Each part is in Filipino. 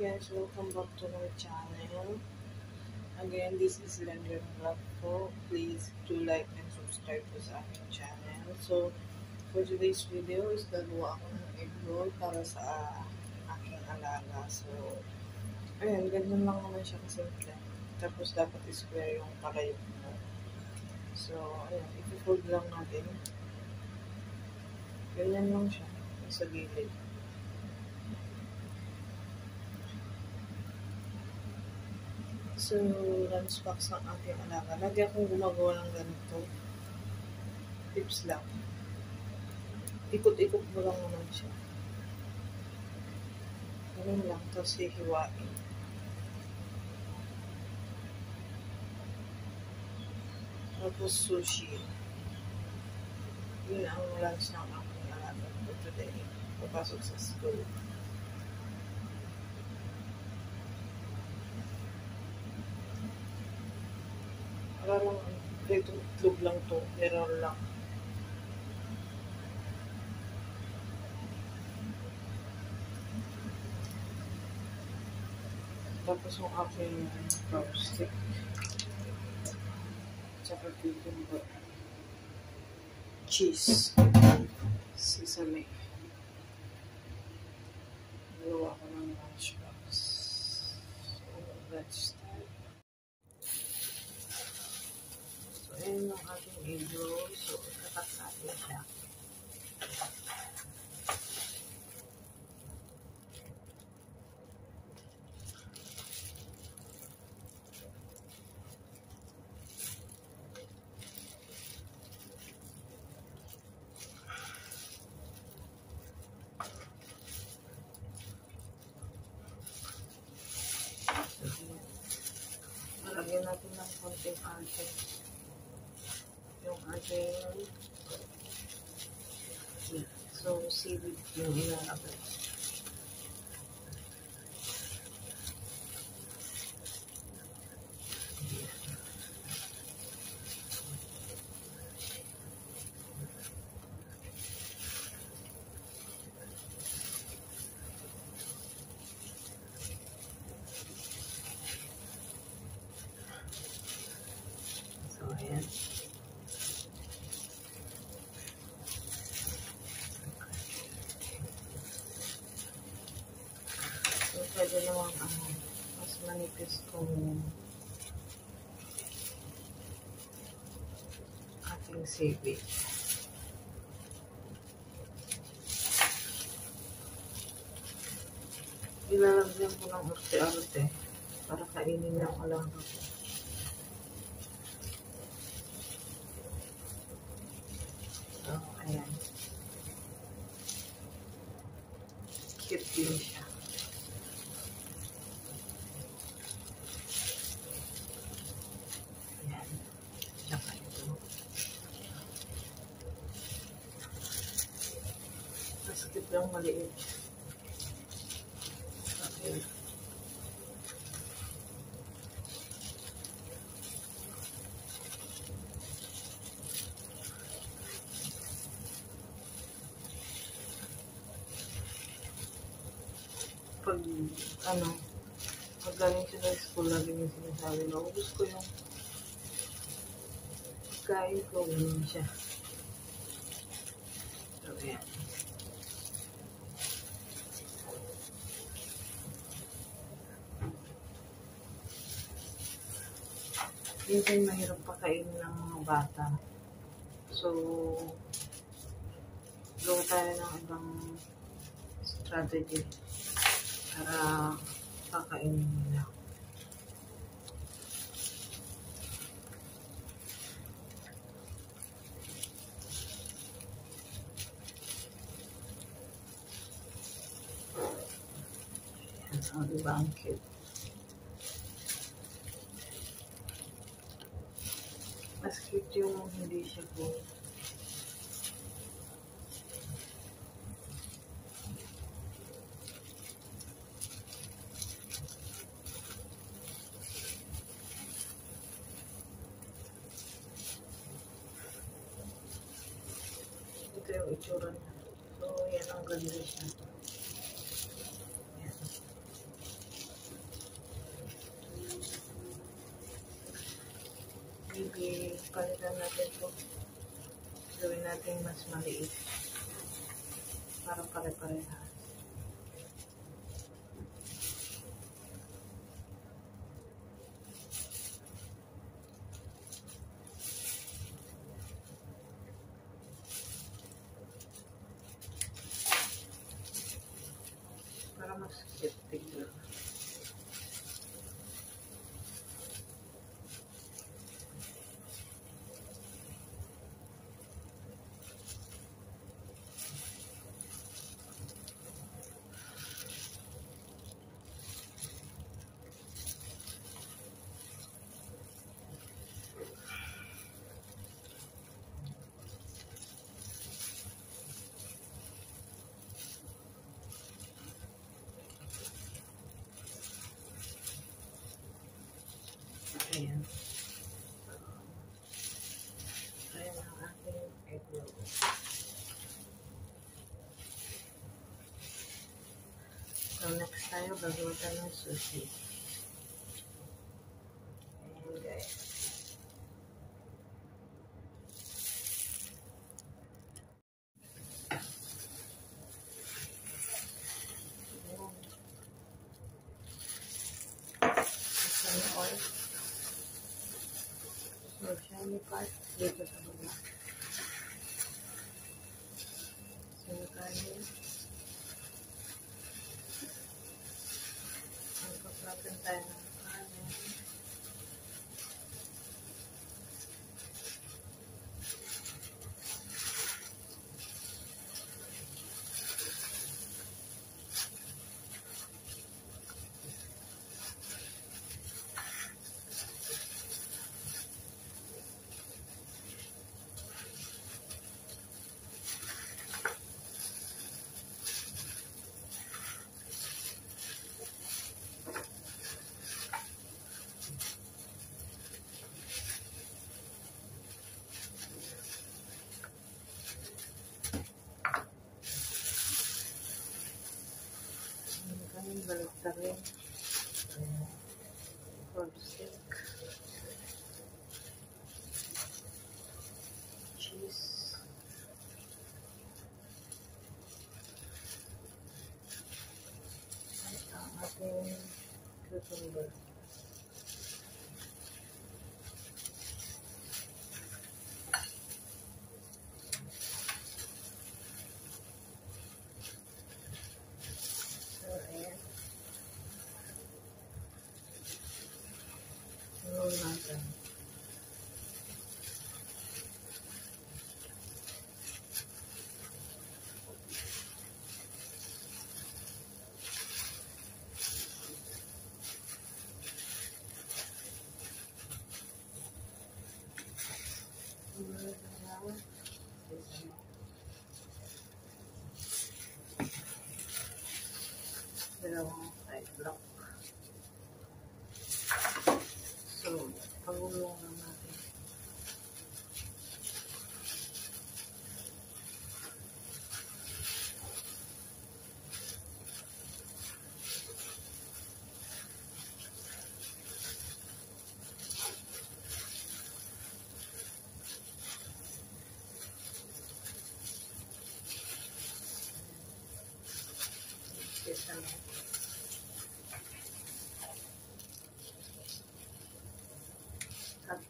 guys, welcome back to my channel. Again, this is Lender Vlog po. Please do like and subscribe po sa aking channel. So, for today's video is gagawa ako ng egg roll para sa aking alaga. So, ayan, ganyan lang naman siya kasimple. Tapos, dapat square yung palayok mo. So, ayan, i-fold lang natin. Ganyan lang siya, sa gilid. So, lunch box ng aking alaga. Lagi akong gumagawa ng ganito. Tips lang. Ikot-ikot mo lang naman siya. Ganun lang. Tapos hihiwain. Tapos sushi. Yun ang lunch ng aking alaga for today. Papasok sa school. Para lang, ito itlog lang to. Error lang. Tapos yung aking chopstick. Tsaka cucumber. Cheese. Sesame. Gawa ko ng lunchbox. So, let's start. So, ayun yung ating egg roll. So, kakat natin siya. Lagyan natin ng konting ate. Yung ating so seaweed yung ilalagay. So ayan. So pwede naman mas manipis kung ating seaweed. Ilalagyan ko ng arte-arte para kainin ng alaga ko. So, ayan. Cute din siya. Ayan. Tsaka ito. Masakit lang maliit. Okay. Pag galing siya sa school, lagi niya sinasabi na ubus ko yung pagkain ko, ganun siya. So, ayan. Minsan mahirap pakainin ng mga bata. So, gawa tayo ng ibang strategy para pakainin nila. Ayan, so diba ang cute? Mas cute yung hindi siya po. Ito yung itsura niya. So, yan ang ganda siya. Yan. palitan natin ito. Gawin natin mas maliit. Para pare-pareha. Para mas cute. Ayan. Ayan ang aking egg roll. So, next tayo, gagawa tayo ng sushi. Ayan, guys. Ayan. Ito yung oil. So, shiny part dito sa baba. So, yung kanin. Magpaplatin tayo ng kanin. Balik na rin. Corn stick. Cheese. At ang ating cucumber. So, ayan. Roll natin. Dalawang side block. So, pagulong na natin. Isa na. Cut.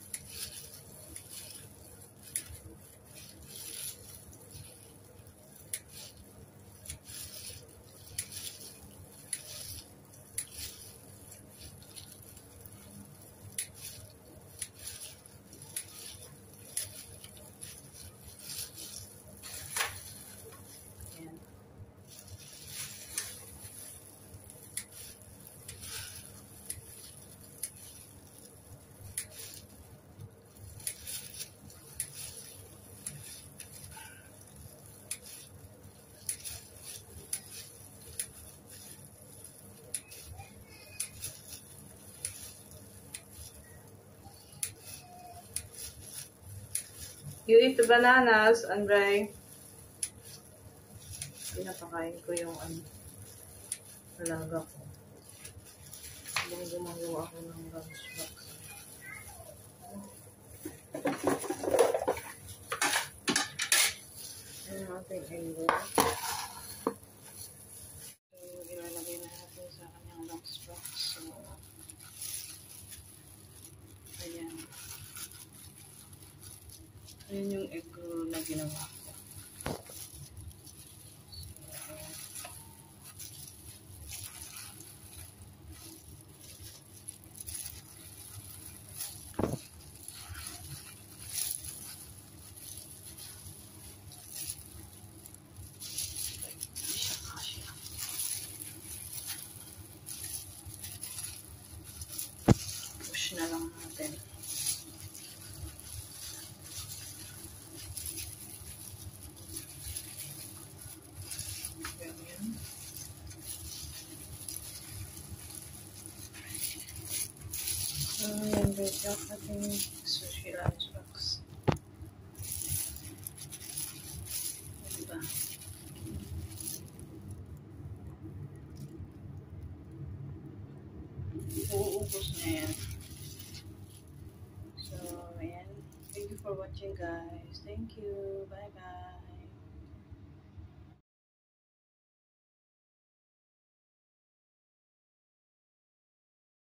Ayan. You eat the bananas, Andre. Pinapakain ko yung alaga ko. Habang gumagawa ako ng lunchbox. Yun yung egg roll na ginawa ko. Push na lang natin. Ganyan. Yan guys, yung ating sushi lunchbox. Diba? Uuubos na yan. So, ayan. Thank you for watching guys. Thank you. Bye bye.